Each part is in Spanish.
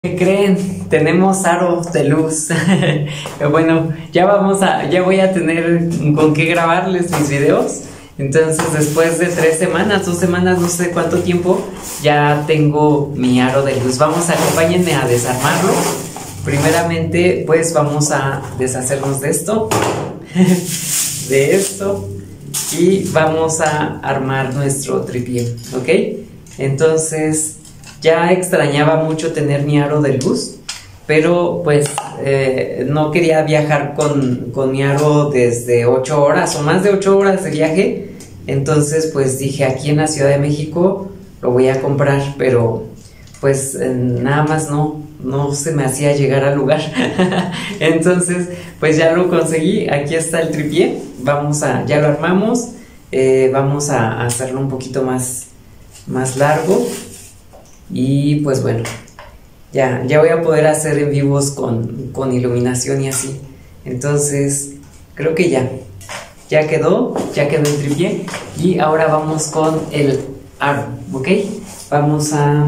¿Qué creen? Tenemos aro de luz. Bueno, ya voy a tener con qué grabarles mis videos. Entonces, después de 3 semanas, 2 semanas, no sé cuánto tiempo, ya tengo mi aro de luz. Acompáñenme a desarmarlo. Primeramente, pues vamos a deshacernos de esto, de esto, y vamos a armar nuestro tripié, ¿ok? Entonces, ya extrañaba mucho tener mi aro de luz, pero pues no quería viajar con mi aro desde 8 horas o más de 8 horas de viaje. Entonces pues dije, aquí en la Ciudad de México lo voy a comprar, pero pues nada más no se me hacía llegar al lugar. Entonces pues ya lo conseguí. Aquí está el tripié. Ya lo armamos. Vamos a hacerlo un poquito más largo. Y pues bueno, ya voy a poder hacer en vivos con iluminación y así. Entonces creo que ya quedó el tripié. Y ahora vamos con el aro, ¿ok? Vamos a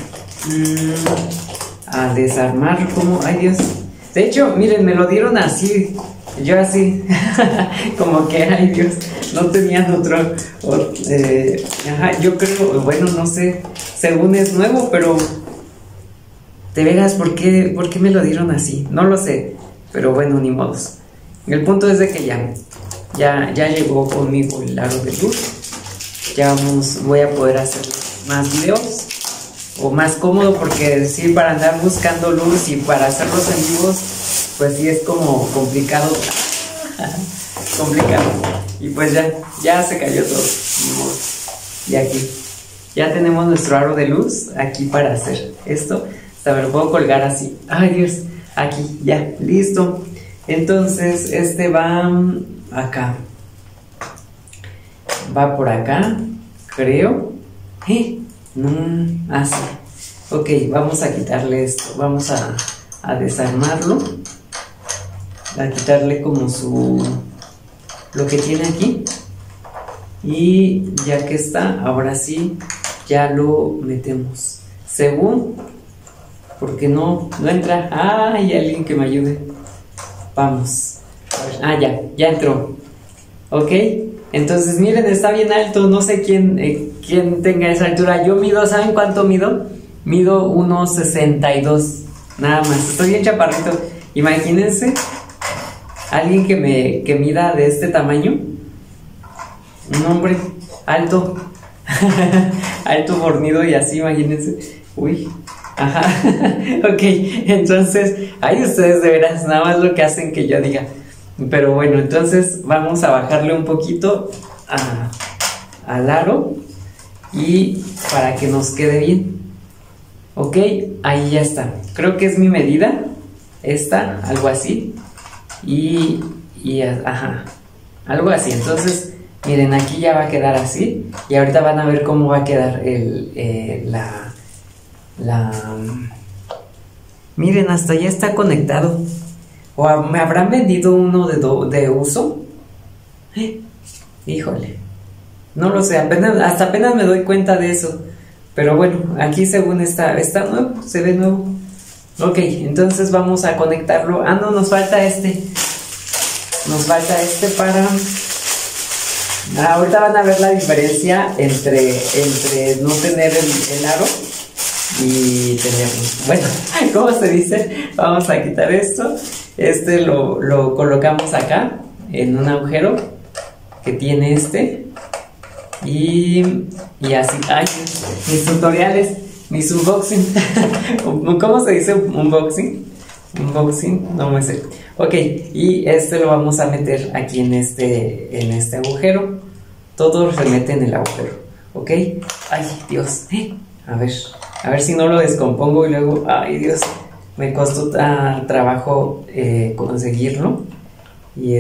desarmar como... ¡Ay, Dios! De hecho, miren, me lo dieron así. Yo así, como que, ay Dios, no tenían otro. Yo creo, bueno, no sé, según es nuevo, pero de veras, ¿por qué me lo dieron así? No lo sé, pero bueno, ni modos. El punto es de que ya llegó conmigo el aro de luz. Voy a poder hacer más videos, o más cómodo, porque sí, para andar buscando luz y para hacerlos en vivos, pues sí es como complicado. Complicado. Y pues ya se cayó todo. Y aquí ya tenemos nuestro aro de luz aquí para hacer esto. A ver, puedo colgar así. Ay Dios, aquí, ya, listo. Entonces este va acá. Va por acá, creo. No, así. Ok, vamos a quitarle esto. Vamos a desarmarlo. A quitarle como lo que tiene aquí. Y ya que está, ahora sí, ya lo metemos. Según, porque no entra. Hay alguien que me ayude. Vamos. Ya entró. Ok. Entonces miren, está bien alto. No sé quién tenga esa altura. Yo mido, ¿saben cuánto mido? Mido 1.62. Nada más. Estoy bien chaparrito. Imagínense alguien que mida de este tamaño. Un hombre alto. Alto, fornido y así, imagínense. Uy. Ajá. Ok. Entonces, ay, ustedes de veras, nada más lo que hacen que yo diga. Pero bueno, entonces vamos a bajarle un poquito al aro, y para que nos quede bien. Ok, ahí ya está. Creo que es mi medida. Esta, algo así. Ajá, algo así. Entonces, miren, aquí ya va a quedar así. Y ahorita van a ver cómo va a quedar miren, hasta ya está conectado. ¿O me habrán vendido uno de uso? Híjole, no lo sé, hasta apenas me doy cuenta de eso. Pero bueno, aquí según está nuevo, se ve nuevo. Ok, entonces vamos a conectarlo. No, nos falta este. Nos falta este para... ahorita van a ver la diferencia entre no tener el aro y tenerlo. Bueno, ¿cómo se dice? Vamos a quitar esto. Este lo colocamos acá, en un agujero que tiene este. Y así. Ay, mis tutoriales, mis unboxing. ¿Cómo se dice unboxing? Unboxing, no me sé. Ok, y este lo vamos a meter aquí en este agujero. Todo se mete en el agujero. Ok. Ay, Dios. A ver si no lo descompongo y luego, ay Dios, me costó trabajo conseguirlo. Y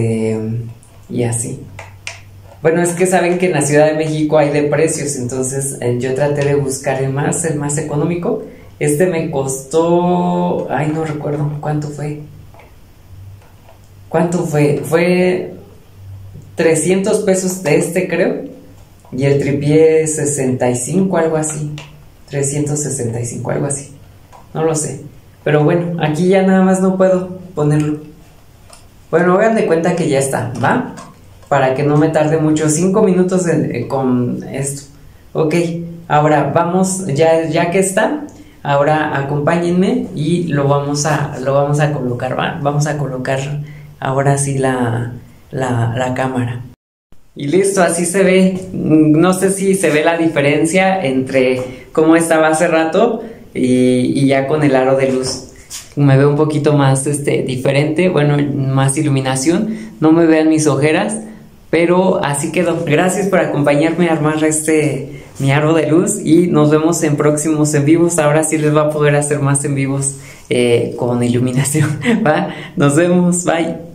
así. Bueno, es que saben que en la Ciudad de México hay de precios, entonces yo traté de buscar el más económico. Este me costó, ay, no recuerdo cuánto fue. ¿Cuánto fue? Fue 300 pesos de este, creo. Y el tripié 65, algo así. 365, algo así. no lo sé. Pero bueno, aquí ya nada más no puedo ponerlo. Bueno, hagan de cuenta que ya está, ¿va? Para que no me tarde mucho, 5 minutos con esto. Ok, ahora vamos, ya que está, ahora acompáñenme y lo vamos a colocar, ¿va? Vamos a colocar ahora sí la cámara. Y listo, así se ve. No sé si se ve la diferencia entre cómo estaba hace rato y ya con el aro de luz. Me veo un poquito más diferente, bueno, más iluminación. No me vean mis ojeras, pero así quedó. Gracias por acompañarme a armar mi aro de luz y nos vemos en próximos en vivos. Ahora sí les va a poder hacer más en vivos con iluminación, ¿va? Nos vemos, bye.